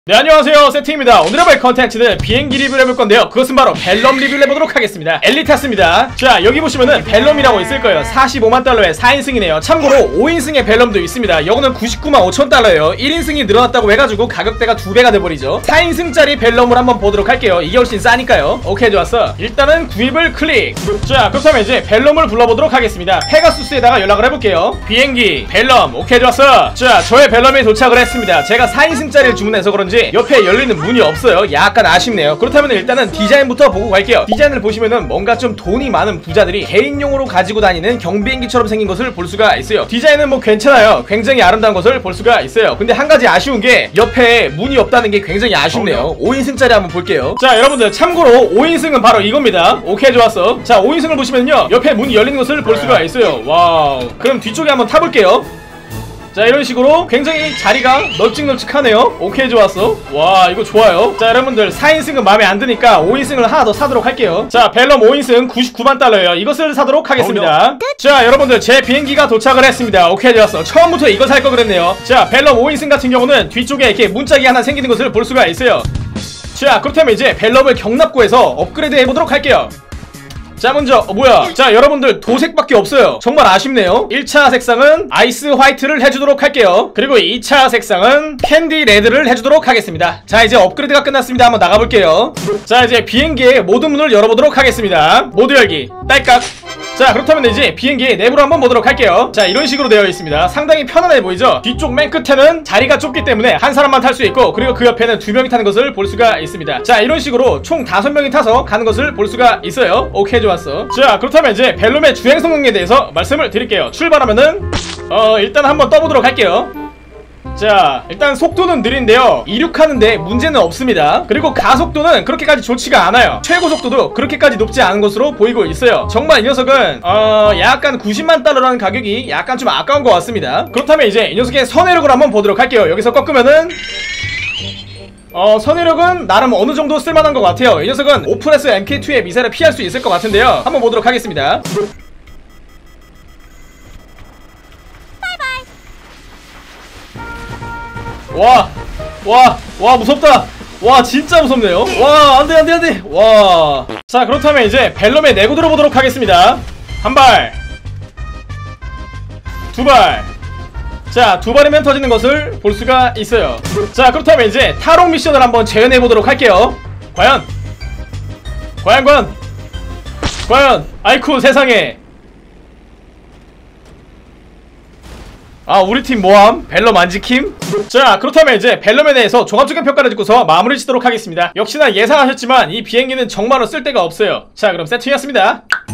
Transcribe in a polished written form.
네, 안녕하세요, 세팅입니다. 오늘 해볼 컨텐츠는 비행기 리뷰를 해볼 건데요, 그것은 바로 벨럼 리뷰를 해보도록 하겠습니다. 엘리타스입니다. 자, 여기 보시면은 벨럼이라고 있을 거예요. 45만 달러에 4인승이네요 참고로 5인승의 벨럼도 있습니다. 이거는 99만 5천 달러예요 1인승이 늘어났다고 해가지고 가격대가 2배가 돼버리죠. 4인승짜리 벨럼을 한번 보도록 할게요. 이게 훨씬 싸니까요. 오케이, 좋았어. 일단은 구입을 클릭. 자, 그렇다면 이제 벨럼을 불러보도록 하겠습니다. 페가수스에다가 연락을 해볼게요. 비행기 벨럼. 오케이, 좋았어. 자, 저의 벨럼이 도착을 했습니다. 제가 4인승짜리를 주문해서 그런지 옆에 열리는 문이 없어요. 약간 아쉽네요. 그렇다면 일단은 디자인부터 보고 갈게요. 디자인을 보시면은 뭔가 좀 돈이 많은 부자들이 개인용으로 가지고 다니는 경비행기처럼 생긴 것을 볼 수가 있어요. 디자인은 뭐 괜찮아요. 굉장히 아름다운 것을 볼 수가 있어요. 근데 한 가지 아쉬운 게 옆에 문이 없다는 게 굉장히 아쉽네요. 5인승짜리 한번 볼게요. 자, 여러분들 참고로 5인승은 바로 이겁니다. 오케이, 좋았어. 자, 5인승을 보시면요, 옆에 문이 열리는 것을 볼 수가 있어요. 와우. 그럼 뒤쪽에 한번 타볼게요. 자, 이런 식으로 굉장히 자리가 널찍널찍하네요. 오케이, 좋았어. 와, 이거 좋아요. 자, 여러분들 4인승은 마음에 안 드니까 5인승을 하나 더 사도록 할게요. 자, 벨럼 5인승 99만 달러예요 이것을 사도록 하겠습니다. 자, 여러분들 제 비행기가 도착을 했습니다. 오케이, 좋았어. 처음부터 이거 살 거 그랬네요. 자, 벨럼 5인승 같은 경우는 뒤쪽에 이렇게 문짝이 하나 생기는 것을 볼 수가 있어요. 자, 그렇다면 이제 벨럼을 경납고해서 업그레이드 해보도록 할게요. 자, 먼저 뭐야, 자, 여러분들 도색밖에 없어요. 정말 아쉽네요. 1차 색상은 아이스 화이트를 해주도록 할게요. 그리고 2차 색상은 캔디 레드를 해주도록 하겠습니다. 자, 이제 업그레이드가 끝났습니다. 한번 나가볼게요. 자, 이제 비행기의 모든 문을 열어보도록 하겠습니다. 모두 열기 딸깍. 자, 그렇다면 이제 비행기 내부로 한번 보도록 할게요. 자, 이런 식으로 되어 있습니다. 상당히 편안해 보이죠? 뒤쪽 맨 끝에는 자리가 좁기 때문에 한 사람만 탈 수 있고, 그리고 그 옆에는 2명이 타는 것을 볼 수가 있습니다. 자, 이런 식으로 총 5명이 타서 가는 것을 볼 수가 있어요. 오케이, 좋았어. 자, 그렇다면 이제 벨럼의 주행 성능에 대해서 말씀을 드릴게요. 출발하면은 일단 한번 떠보도록 할게요. 자, 일단 속도는 느린데요, 이륙하는데 문제는 없습니다. 그리고 가속도는 그렇게까지 좋지가 않아요. 최고 속도도 그렇게까지 높지 않은 것으로 보이고 있어요. 정말 이 녀석은 약간 90만 달러라는 가격이 약간 좀 아까운 것 같습니다. 그렇다면 이제 이 녀석의 선회력을 한번 보도록 할게요. 여기서 꺾으면은 선회력은 나름 어느정도 쓸만한 것 같아요. 이 녀석은 오픈에서 MK2의 미사일을 피할 수 있을 것 같은데요, 한번 보도록 하겠습니다. 와, 무섭다. 와, 진짜 무섭네요. 와, 안돼, 안돼, 안돼. 와. 자, 그렇다면 이제 벨럼의 내구 들어보도록 하겠습니다. 한 발, 두 발. 자, 두 발이면 터지는 것을 볼 수가 있어요. 자, 그렇다면 이제 탈옥 미션을 한번 재현해보도록 할게요. 과연 아이쿠 세상에. 우리 팀 모함 벨럼 안 지킴? 자, 그렇다면 이제 벨럼에 대해서 종합적인 평가를 듣고서 마무리 짓도록 하겠습니다. 역시나 예상하셨지만 이 비행기는 정말로 쓸데가 없어요. 자, 그럼 세팅이었습니다.